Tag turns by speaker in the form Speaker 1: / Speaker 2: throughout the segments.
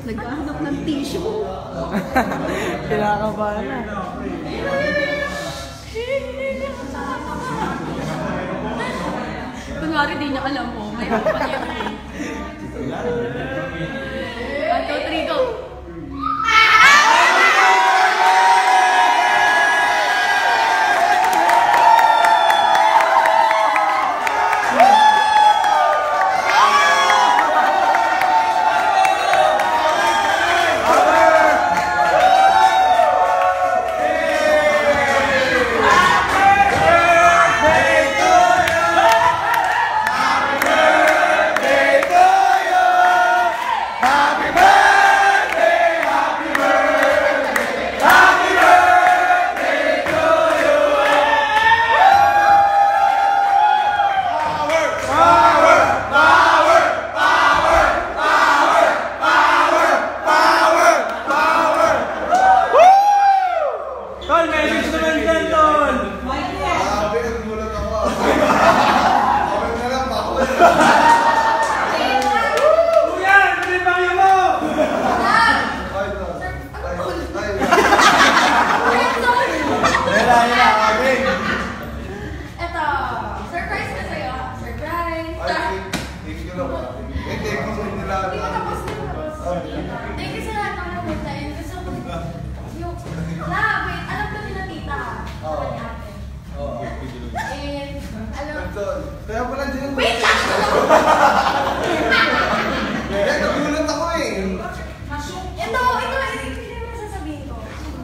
Speaker 1: Naghahanap ng tissue.
Speaker 2: Kinakabahan na.
Speaker 1: Kunwari, di niya alam mo. May hapon niya. 1, 2, 3, go!
Speaker 3: Kaya pala dyan.
Speaker 1: Wait!
Speaker 3: Nagulat ako eh.
Speaker 1: Ito yung sasabihin ko.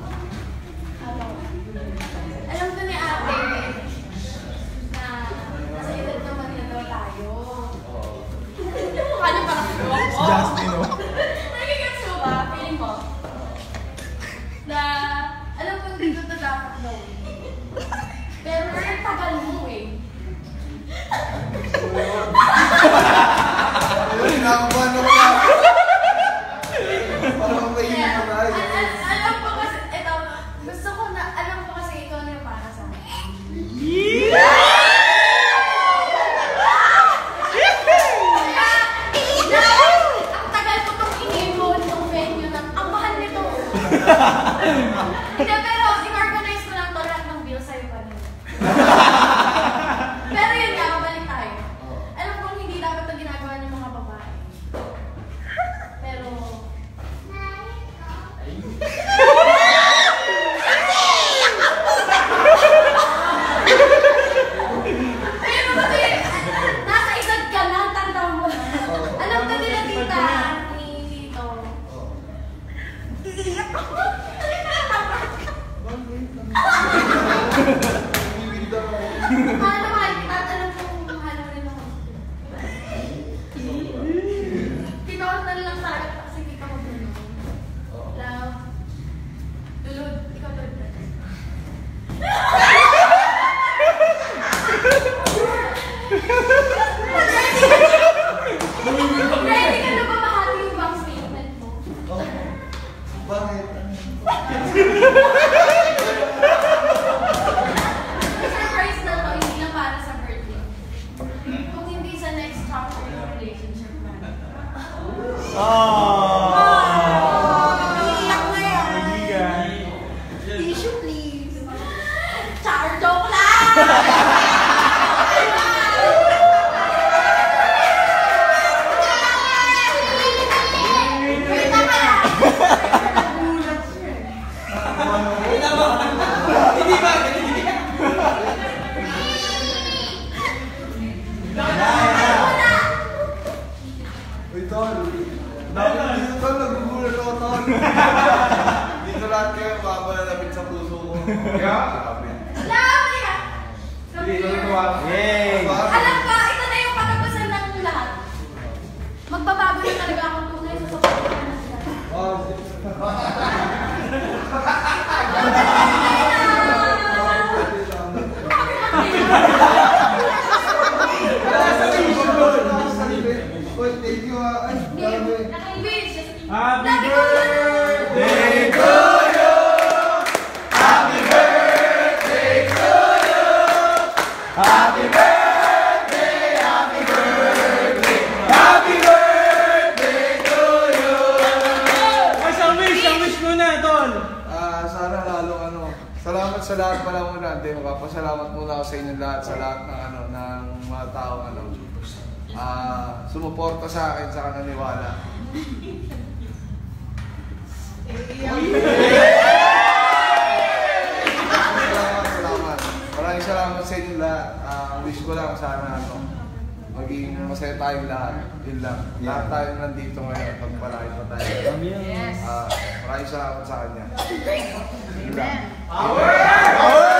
Speaker 1: Alam ko ni ate na nasa edad naman na daw tayo. Mukha niya parang
Speaker 2: Si Justin, oh.
Speaker 1: Nagigets mo ba? Feeling mo? Na alam ko hindi ko ito dapat gawin. Pero ang tagal mo eh.
Speaker 3: Nakabahan ako na. Parang mahihip ko na.
Speaker 1: Alam ko kasi, ito, gusto ko na, alam ko kasi ikaw na yung para sa akin. Ang tagal ko itong inibon itong venue na, ang mahal nito. Hindi, pero in-organize ko lang ito lahat ng bill sa'yo pa rin. Pero yun nga, mabalik tayo. Alam kong hindi dapat ito ginagawa ng mga babae. Pero... Pero kasi, nasa edad ka na, tanda mo na. Alam ka nila tita, ni Tito. Iiyak ako. Mahal na mahal kita at alam kong mahal mo rin ako. Tinoon na lang sa akin kasi hindi ka magbulong. Love. Dulod. Ikaw tulad na. Ready ka na ba mahali yung bang statement mo?
Speaker 3: Bakit?
Speaker 1: Surprise na to, hindi lang para sa birthday. Kung hindi sa next chapter ng relationship na. Iiyak na yan. Tissue please. Char joke lang!
Speaker 2: Hindi ba?
Speaker 3: Uy, Tol. Dito, Tol. Nagugulat ako, Tol. Dito lahat kayo, mabalapit sa puso ko. Grabe.
Speaker 1: Love ya!
Speaker 2: Yay!
Speaker 1: Alam ka, ito na yung katapusan ng lahat. Magbabago na talaga akong tunay sa pagkakas na sila.
Speaker 3: Thank you, ay, grabe.
Speaker 1: Naka-English.
Speaker 2: Happy
Speaker 1: birthday
Speaker 2: to you! Happy birthday to you! Happy birthday, happy birthday, happy birthday to you!
Speaker 3: sa lahat pala muna, hindi, magpapasalamat muna ako sa inyo lahat, sa lahat ng ano, ng mga taong ano, sumuporta sa akin, sa kananiwala. Salamat. Maraming salamat sa inyo lahat. Wish ko lang sana ano, maging masaya tayong lahat. Yun lang. Lahat tayo nandito ngayon, pagpalain pa tayo.
Speaker 1: Yes.
Speaker 3: Maraming salamat sa kanya.
Speaker 1: Amen.
Speaker 3: Power!